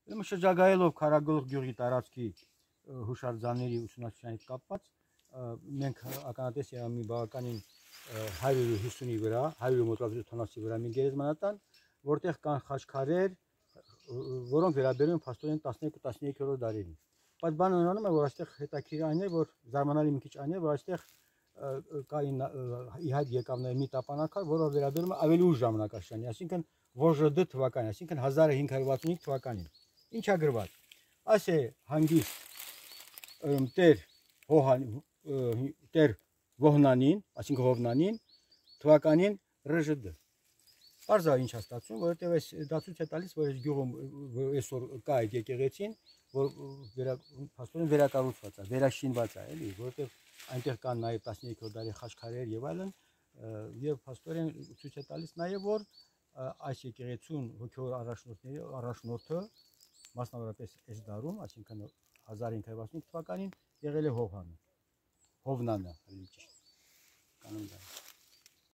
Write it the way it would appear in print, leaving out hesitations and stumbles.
Ուրեմն շրջագայելով Քարագլուխ գյուղի տարածքի հուշարձանների ուսումնասիրության հետ կապված մենք ականատես եղանք մի բավականին 150-ի վրա, 100 մոտ 70-ի վրա մի գերեզմանատան, որտեղ կան խաչքարեր, որոնք վերաբերում են փաստորեն 12-13-րդ դարերին։ Բայց բանը նրանում է, որ այստեղ հետաքրքիր այն է, որ զարմանալի մի քիչ այն է, որ այստեղ կային ի հայտ եկավ մի տապանակար, որը վերաբերում է ավելի ուշ ժամանակաշրջանի, այսինքն ՎԺԴ թվականին, այսինքն 1565 թվականին։ Ինչ է գրված։ Այս է հանգիստ Տեր Վոհնանին, այսինքն Հովնանին, թվականին ՌԺԴ։ Պարզ է ինչ է ստացվում, որովհետև այս դա ցույց է տալիս, որ այս գյուղում այսօր կա այդ եկեղեցին, որ փաստորեն վերակառուցված է, վերաշինված է, էլի, որովհետև այնտեղ կան նաև 13-րդ դարի խաչքարեր եւ այլն, եւ փաստորեն ցույց է տալիս նաև, որ այս եկեղեցուն հոգևոր առաջնորդը մասնավորապես այս դարում, այսինքն 1565 թվականին եղել է Հովնանը, ավելի ճիշտ կանոն դա։